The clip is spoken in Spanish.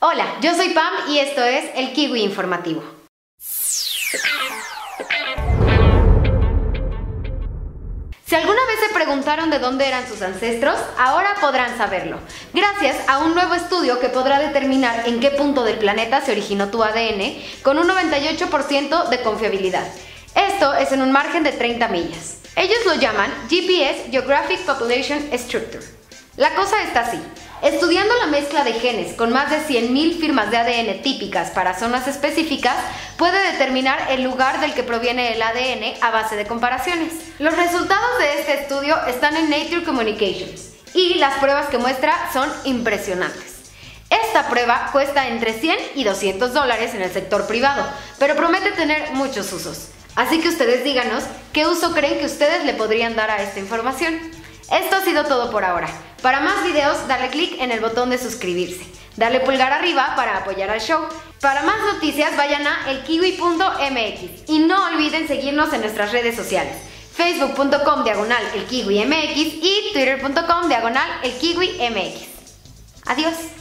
Hola, yo soy Pam y esto es el Kiwi Informativo. Si alguna vez se preguntaron de dónde eran sus ancestros, ahora podrán saberlo, gracias a un nuevo estudio que podrá determinar en qué punto del planeta se originó tu ADN con un 98% de confiabilidad. Esto es en un margen de 30 millas. Ellos lo llaman GPS, Geographic Population Structure. La cosa está así. Estudiando la mezcla de genes con más de 100.000 firmas de ADN típicas para zonas específicas, puede determinar el lugar del que proviene el ADN a base de comparaciones. Los resultados de este estudio están en Nature Communications y las pruebas que muestra son impresionantes. Esta prueba cuesta entre $100 y $200 en el sector privado, pero promete tener muchos usos. Así que ustedes díganos qué uso creen que ustedes le podrían dar a esta información. Esto ha sido todo por ahora. Para más videos, dale clic en el botón de suscribirse. Dale pulgar arriba para apoyar al show. Para más noticias, vayan a elkiwi.mx y no olviden seguirnos en nuestras redes sociales. Facebook.com/elkiwimx y Twitter.com/elkiwimx. Adiós.